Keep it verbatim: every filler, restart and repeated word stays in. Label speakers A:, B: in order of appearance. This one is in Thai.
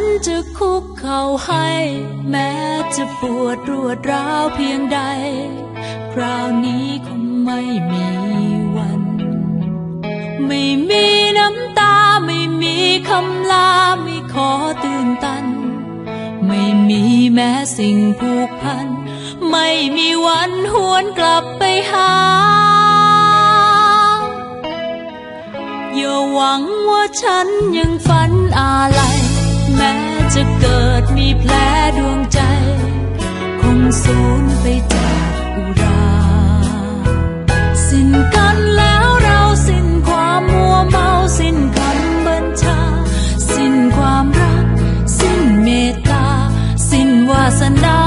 A: จะคุกเข่าให้แม้จะปวดรวดร้าวเพียงใดคราวนี้คงไม่มีวันไม่มีน้ำตาไม่มีคำลาไม่ขอตื่นตันไม่มีแม้สิ่งผูกพันไม่มีวันหวนกลับไปหาอย่าหวังว่าฉันยังฝันอะไรแม้จะเกิดมีแผลดวงใจคงสูญไปจากอุราสิ้นกันแล้วเราสิ้นความมัวเมาสิ้นคำบัญชาสิ้นความรักสิ้นเมตตาสิ้นวาสนา